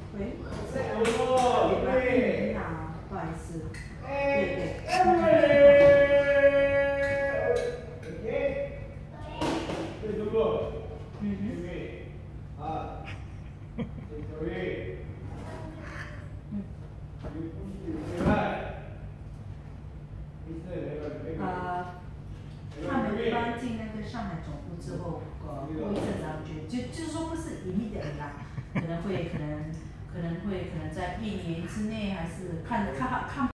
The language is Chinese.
喂， 对， 好，不好意思， 对对对，啊，注意， 他们一般进那个上海总部之后，过一阵子，他们就是说不是immediately啦，可能在1年之内，还是看。